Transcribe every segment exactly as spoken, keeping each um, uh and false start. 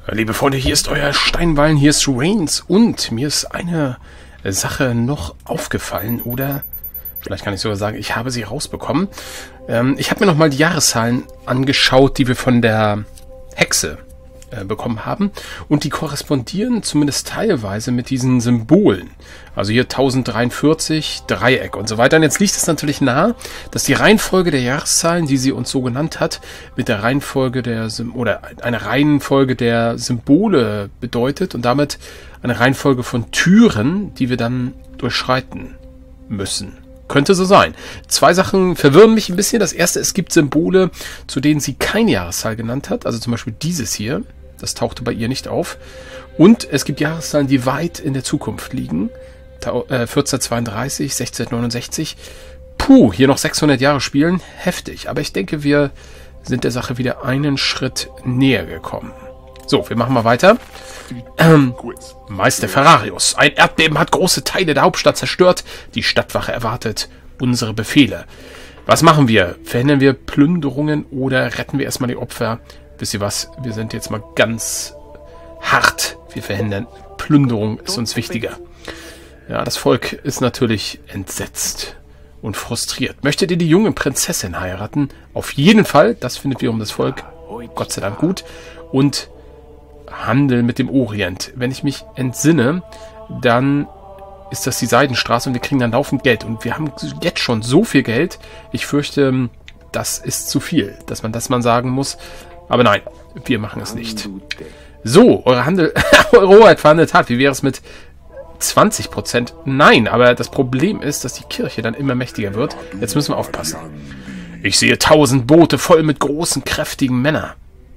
Liebe Freunde, hier ist euer Steinwallen, hier ist Rains und mir ist eine Sache noch aufgefallen oder vielleicht kann ich sogar sagen, ich habe sie rausbekommen. Ähm, ich habe mir nochmal die Jahreszahlen angeschaut, die wir von der Hexe äh, bekommen haben und die korrespondieren zumindest teilweise mit diesen Symbolen. Also hier tausenddreiundvierzig, Dreieck und so weiter. Und jetzt liegt es natürlich nahe, dass die Reihenfolge der Jahreszahlen, die sie uns so genannt hat, mit der Reihenfolge der Sym oder eine Reihenfolge der Symbole bedeutet und damit eine Reihenfolge von Türen, die wir dann durchschreiten müssen. Könnte so sein. Zwei Sachen verwirren mich ein bisschen. Das erste, es gibt Symbole, zu denen sie keine Jahreszahl genannt hat. Also zum Beispiel dieses hier. Das tauchte bei ihr nicht auf. Und es gibt Jahreszahlen, die weit in der Zukunft liegen. vierzehnhundertzweiunddreißig, sechzehnhundertneunundsechzig. Puh, hier noch sechshundert Jahre spielen. Heftig. Aber ich denke, wir sind der Sache wieder einen Schritt näher gekommen. So, wir machen mal weiter. Ähm, Meister Ferrarius. Ein Erdbeben hat große Teile der Hauptstadt zerstört. Die Stadtwache erwartet unsere Befehle. Was machen wir? Verhindern wir Plünderungen oder retten wir erstmal die Opfer? Wisst ihr was? Wir sind jetzt mal ganz hart. Wir verhindern Plünderung, ist uns wichtiger. Ja, das Volk ist natürlich entsetzt und frustriert. Möchtet ihr die junge Prinzessin heiraten? Auf jeden Fall. Das findet wiederum das Volk Gott sei Dank gut. Und Handel mit dem Orient. Wenn ich mich entsinne, dann ist das die Seidenstraße und wir kriegen dann laufend Geld. Und wir haben jetzt schon so viel Geld. Ich fürchte, das ist zu viel, dass man das mal sagen muss. Aber nein, wir machen es nicht. So, eure Handel, eure Hoheit verhandelt hat. Wie wäre es mit zwanzig Prozent? Nein, aber das Problem ist, dass die Kirche dann immer mächtiger wird. Jetzt müssen wir aufpassen. Ich sehe tausend Boote voll mit großen, kräftigen Männern.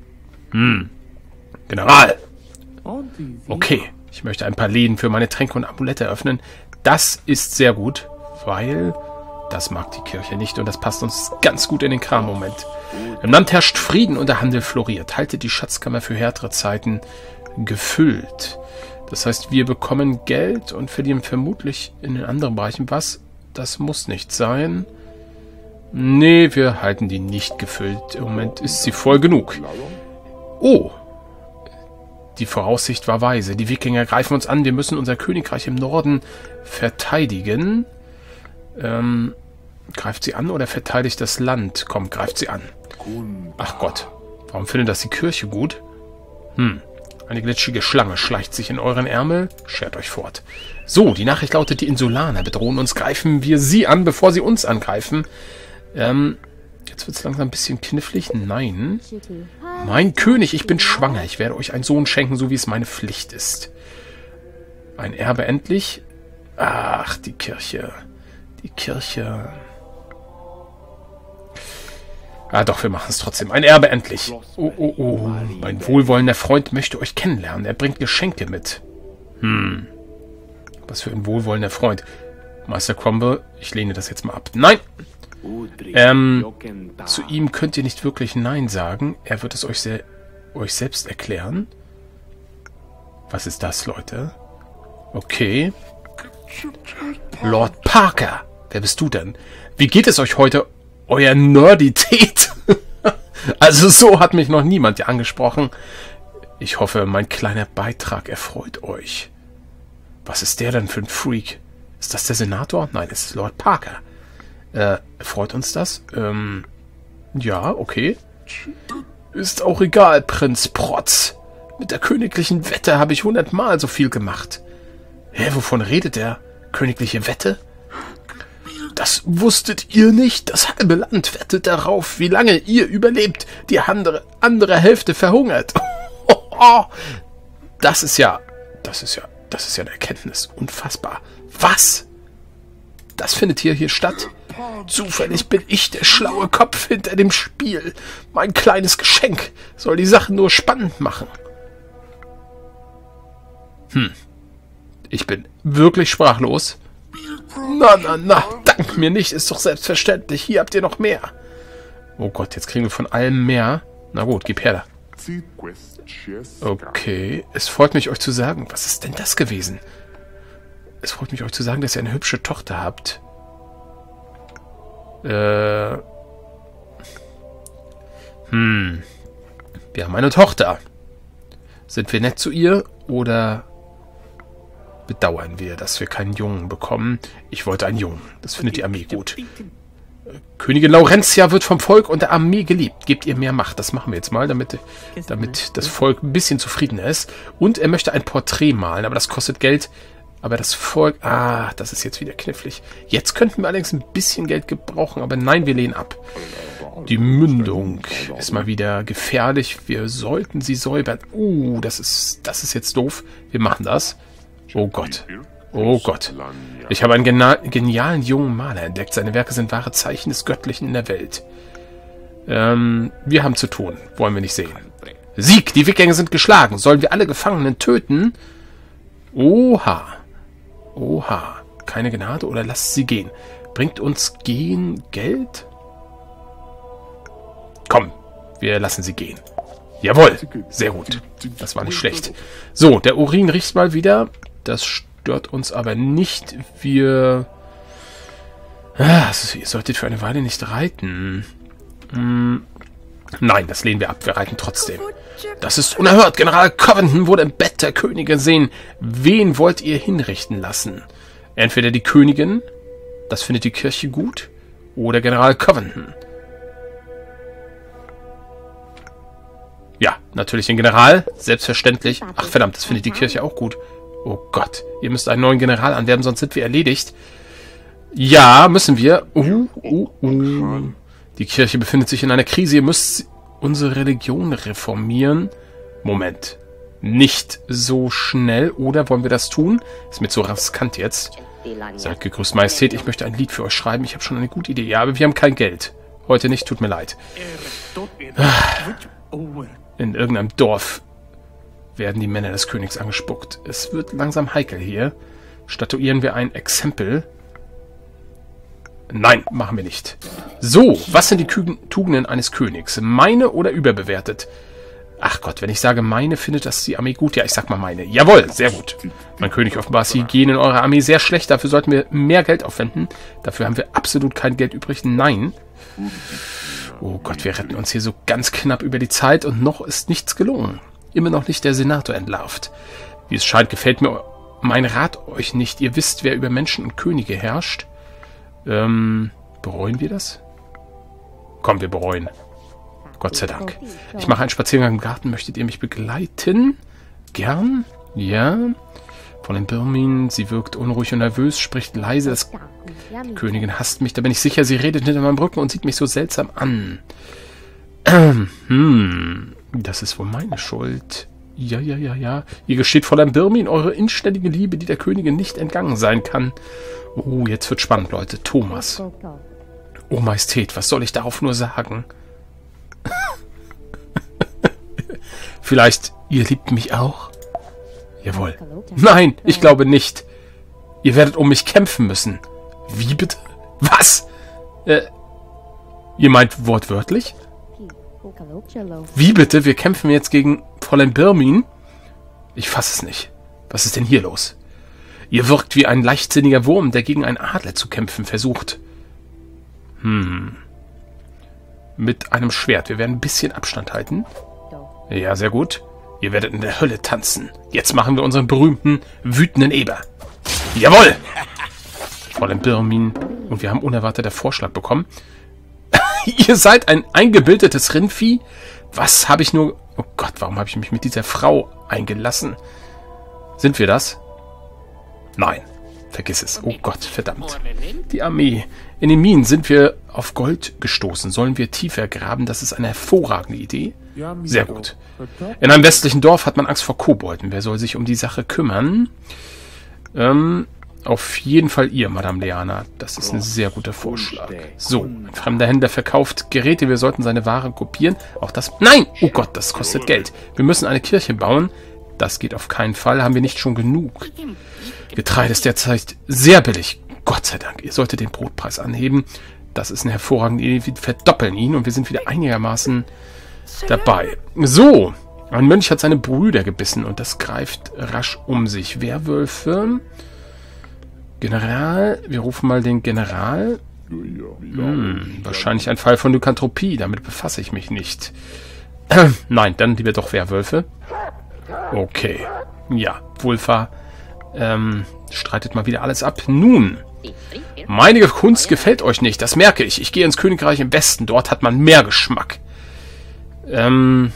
Hm. General. Okay, ich möchte ein paar Läden für meine Tränke und Amulette öffnen. Das ist sehr gut, weil das mag die Kirche nicht und das passt uns ganz gut in den Kram im Moment. Im Land herrscht Frieden und der Handel floriert. Haltet die Schatzkammer für härtere Zeiten gefüllt. Das heißt, wir bekommen Geld und verlieren vermutlich in den anderen Bereichen was. Das muss nicht sein. Nee, wir halten die nicht gefüllt. Im Moment ist sie voll genug. Oh. Die Voraussicht war weise. Die Wikinger greifen uns an. Wir müssen unser Königreich im Norden verteidigen. Ähm, greift sie an oder verteidigt das Land? Komm, greift sie an. Ach Gott. Warum findet das die Kirche gut? Hm. Eine glitschige Schlange schleicht sich in euren Ärmel. Schert euch fort. So, die Nachricht lautet, die Insulaner bedrohen uns. Greifen wir sie an, bevor sie uns angreifen. Ähm... Jetzt wird es langsam ein bisschen knifflig. Nein. Mein König, ich bin schwanger. Ich werde euch einen Sohn schenken, so wie es meine Pflicht ist. Ein Erbe endlich? Ach, die Kirche. Die Kirche. Ah, doch, wir machen es trotzdem. Ein Erbe endlich. Oh, oh, oh. Mein wohlwollender Freund möchte euch kennenlernen. Er bringt Geschenke mit. Hm. Was für ein wohlwollender Freund. Meister Cromwell, ich lehne das jetzt mal ab. Nein! Ähm, zu ihm könnt ihr nicht wirklich Nein sagen. Er wird es euch, se euch selbst erklären. Was ist das, Leute? Okay. Lord Parker. Wer bist du denn? Wie geht es euch heute, euer Nerdität? Also so hat mich noch niemand angesprochen. Ich hoffe, mein kleiner Beitrag erfreut euch. Was ist der denn für ein Freak? Ist das der Senator? Nein, es ist Lord Parker. Äh, freut uns das? Ähm, ja, okay. Ist auch egal, Prinz Protz. Mit der königlichen Wette habe ich hundertmal so viel gemacht. Hä, wovon redet er? Königliche Wette? Das wusstet ihr nicht? Das halbe Land wettet darauf, wie lange ihr überlebt. Die andere, andere Hälfte verhungert. Das ist ja, das ist ja, das ist ja eine Erkenntnis. Unfassbar. Was? Das findet hier hier statt? Zufällig bin ich der schlaue Kopf hinter dem Spiel. Mein kleines Geschenk soll die Sache nur spannend machen. Hm. Ich bin wirklich sprachlos. Na, na, na, dank mir nicht, ist doch selbstverständlich. Hier habt ihr noch mehr. Oh Gott, jetzt kriegen wir von allem mehr. Na gut, gib her da. Okay, es freut mich, euch zu sagen. Was ist denn das gewesen? Es freut mich, euch zu sagen, dass ihr eine hübsche Tochter habt. Äh. Hm. Wir haben eine Tochter. Sind wir nett zu ihr oder bedauern wir, dass wir keinen Jungen bekommen? Ich wollte einen Jungen. Das findet die Armee gut. Königin Laurentia wird vom Volk und der Armee geliebt. Gebt ihr mehr Macht. Das machen wir jetzt mal, damit, damit das Volk ein bisschen zufriedener ist. Und er möchte ein Porträt malen, aber das kostet Geld. Aber das Volk... Ah, das ist jetzt wieder knifflig. Jetzt könnten wir allerdings ein bisschen Geld gebrauchen, aber nein, wir lehnen ab. Die Mündung ist mal wieder gefährlich. Wir sollten sie säubern. Uh, das ist, das ist jetzt doof. Wir machen das. Oh Gott. Oh Gott. Ich habe einen genialen jungen Maler entdeckt. Seine Werke sind wahre Zeichen des Göttlichen in der Welt. Ähm, wir haben zu tun. Wollen wir nicht sehen. Sieg! Die Wikinger sind geschlagen. Sollen wir alle Gefangenen töten? Oha. Oha. Keine Gnade oder lasst sie gehen. Bringt uns gehen Geld? Komm, wir lassen sie gehen. Jawohl. Sehr gut. Das war nicht schlecht. So, der Urin riecht mal wieder. Das stört uns aber nicht. Wir... Ah, also ihr solltet für eine Weile nicht reiten. Hm. Nein, das lehnen wir ab. Wir reiten trotzdem. Das ist unerhört. General Covington wurde im Bett der Königin gesehen. Wen wollt ihr hinrichten lassen? Entweder die Königin, das findet die Kirche gut, oder General Covington. Ja, natürlich den General. Selbstverständlich. Ach verdammt, das findet die Kirche auch gut. Oh Gott, ihr müsst einen neuen General anwerben, sonst sind wir erledigt. Ja, müssen wir. Uh, uh, uh. Die Kirche befindet sich in einer Krise. Ihr müsst unsere Religion reformieren. Moment. Nicht so schnell. Oder wollen wir das tun? Ist mir zu riskant jetzt. Seid gegrüßt, Majestät. Ich möchte ein Lied für euch schreiben. Ich habe schon eine gute Idee. Ja, aber wir haben kein Geld. Heute nicht. Tut mir leid. In irgendeinem Dorf werden die Männer des Königs angespuckt. Es wird langsam heikel hier. Statuieren wir ein Exempel. Nein, machen wir nicht. So, was sind die Tugenden eines Königs? Meine oder überbewertet? Ach Gott, wenn ich sage meine, findet das die Armee gut? Ja, ich sag mal meine. Jawohl, sehr gut. Mein König, offenbar ist die Hygiene in eurer Armee sehr schlecht. Dafür sollten wir mehr Geld aufwenden. Dafür haben wir absolut kein Geld übrig. Nein. Oh Gott, wir retten uns hier so ganz knapp über die Zeit und noch ist nichts gelungen. Immer noch nicht der Senator entlarvt. Wie es scheint, gefällt mir mein Rat euch nicht. Ihr wisst, wer über Menschen und Könige herrscht. Ähm, bereuen wir das? Komm, wir bereuen. Gott sei Dank. Ich mache einen Spaziergang im Garten. Möchtet ihr mich begleiten? Gern? Ja. Von den Birmin. Sie wirkt unruhig und nervös, spricht leise. Das Die Königin hasst mich. Da bin ich sicher, sie redet hinter meinem Rücken und sieht mich so seltsam an. Hm, das ist wohl meine Schuld. Ja, ja, ja, ja. Ihr gesteht Fräulein Birmin eure inständige Liebe, die der Königin nicht entgangen sein kann. Oh, jetzt wird spannend, Leute. Thomas. Oh, Majestät, was soll ich darauf nur sagen? Vielleicht, ihr liebt mich auch? Jawohl. Nein, ich glaube nicht. Ihr werdet um mich kämpfen müssen. Wie bitte? Was? Äh, ihr meint wortwörtlich? Wie bitte? Wir kämpfen jetzt gegen Fräulein Birmin? Ich fasse es nicht. Was ist denn hier los? Ihr wirkt wie ein leichtsinniger Wurm, der gegen einen Adler zu kämpfen versucht. Hm. Mit einem Schwert. Wir werden ein bisschen Abstand halten. Ja, sehr gut. Ihr werdet in der Hölle tanzen. Jetzt machen wir unseren berühmten, wütenden Eber. Jawohl! Fräulein Birmin. Und wir haben unerwarteter Vorschlag bekommen. Ihr seid ein eingebildetes Rindvieh? Was habe ich nur... Oh Gott, warum habe ich mich mit dieser Frau eingelassen? Sind wir das? Nein. Vergiss es. Oh Gott, verdammt. Die Armee. In den Minen sind wir auf Gold gestoßen. Sollen wir tiefer graben? Das ist eine hervorragende Idee. Sehr gut. In einem westlichen Dorf hat man Angst vor Kobolden. Wer soll sich um die Sache kümmern? Ähm... Auf jeden Fall ihr, Madame Leana. Das ist ein sehr guter Vorschlag. So, ein fremder Händler verkauft Geräte. Wir sollten seine Ware kopieren. Auch das... Nein! Oh Gott, das kostet Geld. Wir müssen eine Kirche bauen. Das geht auf keinen Fall. Haben wir nicht schon genug? Getreide ist derzeit sehr billig. Gott sei Dank. Ihr solltet den Brotpreis anheben. Das ist eine hervorragende Idee. Wir verdoppeln ihn und wir sind wieder einigermaßen dabei. So, ein Mönch hat seine Brüder gebissen und das greift rasch um sich. Werwölfe... General, wir rufen mal den General. Hm, wahrscheinlich ein Fall von Lykanthropie, damit befasse ich mich nicht. Nein, dann lieber doch Werwölfe. Okay. Ja, Wulfa ähm, streitet mal wieder alles ab. Nun, meine Kunst gefällt euch nicht, das merke ich. Ich gehe ins Königreich im Westen, dort hat man mehr Geschmack. Ähm...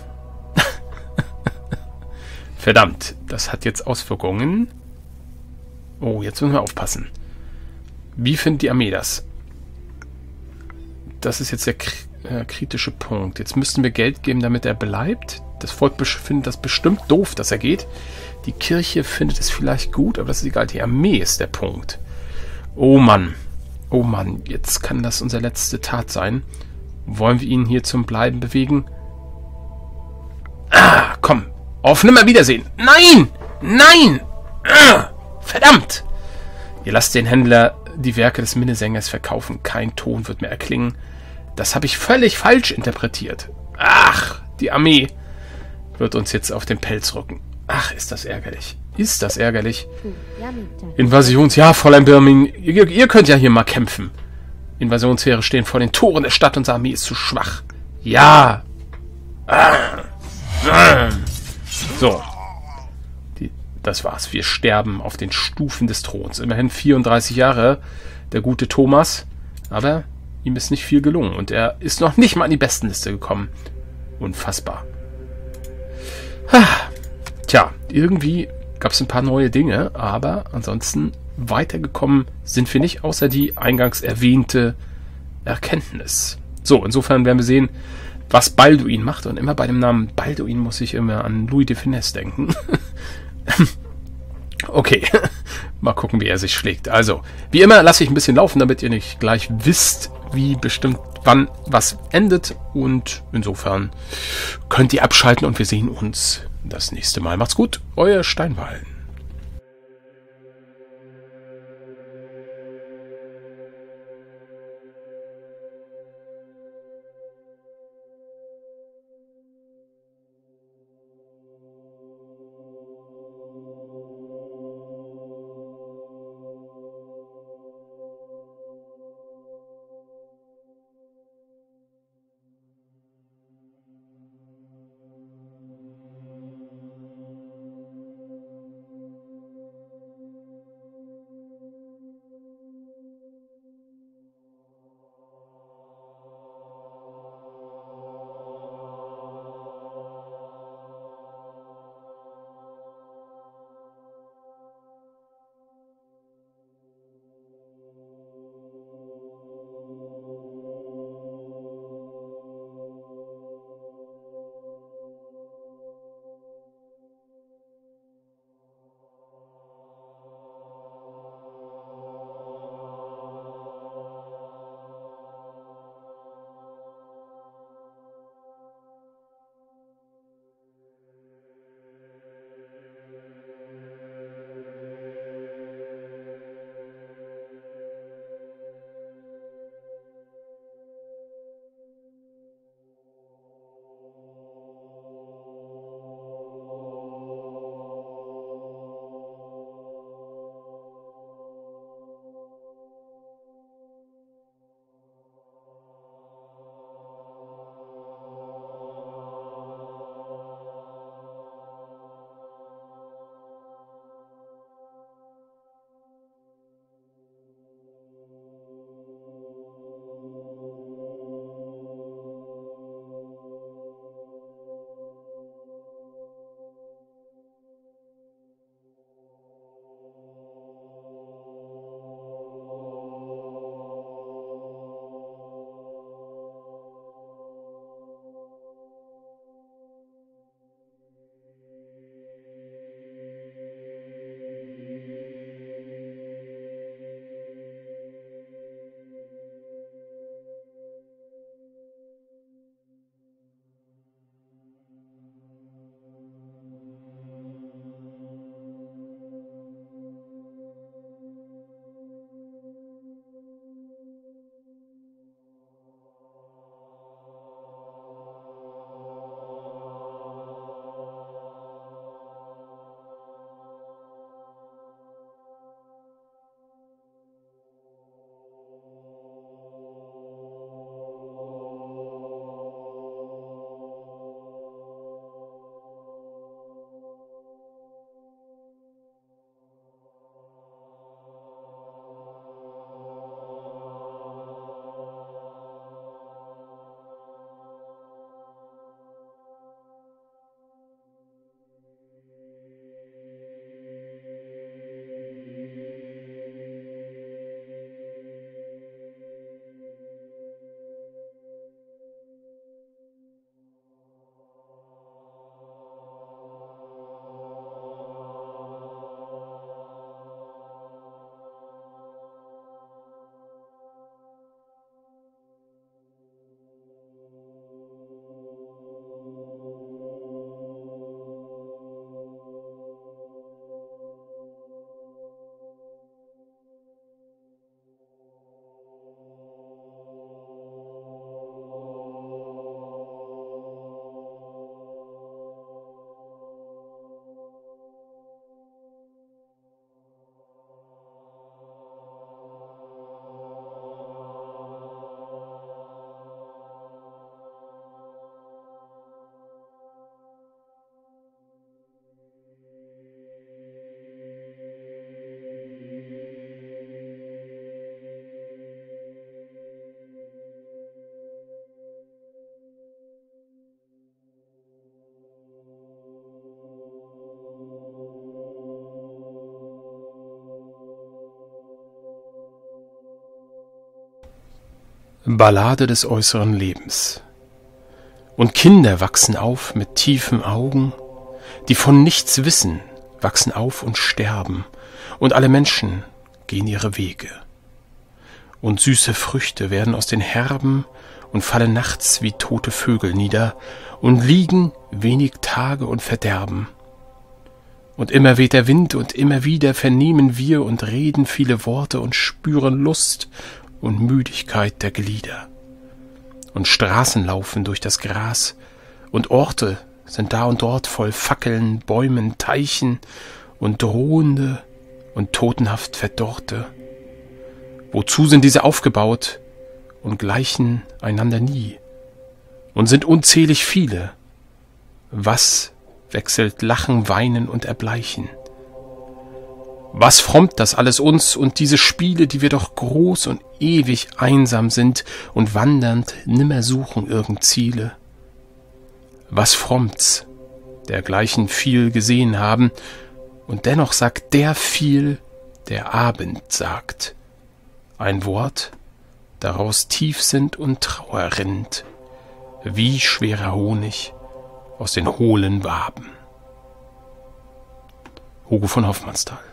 Verdammt, das hat jetzt Auswirkungen. Oh, jetzt müssen wir aufpassen. Wie findet die Armee das? Das ist jetzt der kr äh, kritische Punkt. Jetzt müssten wir Geld geben, damit er bleibt. Das Volk findet das bestimmt doof, dass er geht. Die Kirche findet es vielleicht gut, aber das ist egal. Die Armee ist der Punkt. Oh Mann. Oh Mann, jetzt kann das unsere letzte Tat sein. Wollen wir ihn hier zum Bleiben bewegen? Ah, komm. Auf Nimmerwiedersehen. Nein! Nein! Ah, verdammt! Ihr lasst den Händler die Werke des Minnesängers verkaufen. Kein Ton wird mehr erklingen. Das habe ich völlig falsch interpretiert. Ach, die Armee wird uns jetzt auf den Pelz rücken. Ach, ist das ärgerlich. Ist das ärgerlich. Invasions... Ja, Fräulein Birmin, ihr, ihr könnt ja hier mal kämpfen. Invasionsheere stehen vor den Toren der Stadt. Unsere Armee ist zu schwach. Ja! Ah. Ah. So. Die, das war's. Wir sterben auf den Stufen des Throns. Immerhin vierunddreißig Jahre, der gute Thomas. Aber ihm ist nicht viel gelungen. Und er ist noch nicht mal in die Bestenliste gekommen. Unfassbar. Tja, irgendwie gab es ein paar neue Dinge. Aber ansonsten weitergekommen sind wir nicht, außer die eingangs erwähnte Erkenntnis. So, insofern werden wir sehen, was Balduin macht. Und immer bei dem Namen Balduin muss ich immer an Louis de Funès denken. Okay, mal gucken, wie er sich schlägt. Also, wie immer lasse ich ein bisschen laufen, damit ihr nicht gleich wisst, wie bestimmt wann was endet. Und insofern könnt ihr abschalten und wir sehen uns das nächste Mal. Macht's gut, euer Steinwallen. Ballade des äußeren Lebens. Und Kinder wachsen auf mit tiefen Augen, die von nichts wissen, wachsen auf und sterben, und alle Menschen gehen ihre Wege. Und süße Früchte werden aus den Herben und fallen nachts wie tote Vögel nieder und liegen wenig Tage und verderben. Und immer weht der Wind und immer wieder vernehmen wir und reden viele Worte und spüren Lust und Müdigkeit der Glieder. Und Straßen laufen durch das Gras und Orte sind da und dort voll Fackeln, Bäumen, Teichen und drohende und totenhaft Verdorrte. Wozu sind diese aufgebaut und gleichen einander nie und sind unzählig viele? Was wechselt Lachen, Weinen und Erbleichen? Was frommt das alles uns und diese Spiele, die wir doch groß und ewig einsam sind und wandernd nimmer suchen irgend Ziele? Was frommt's, dergleichen viel gesehen haben, und dennoch sagt der viel, der Abend sagt. Ein Wort, daraus Tiefsinn und Trauer rinnt, wie schwerer Honig aus den hohlen Waben. Hugo von Hoffmannsthal.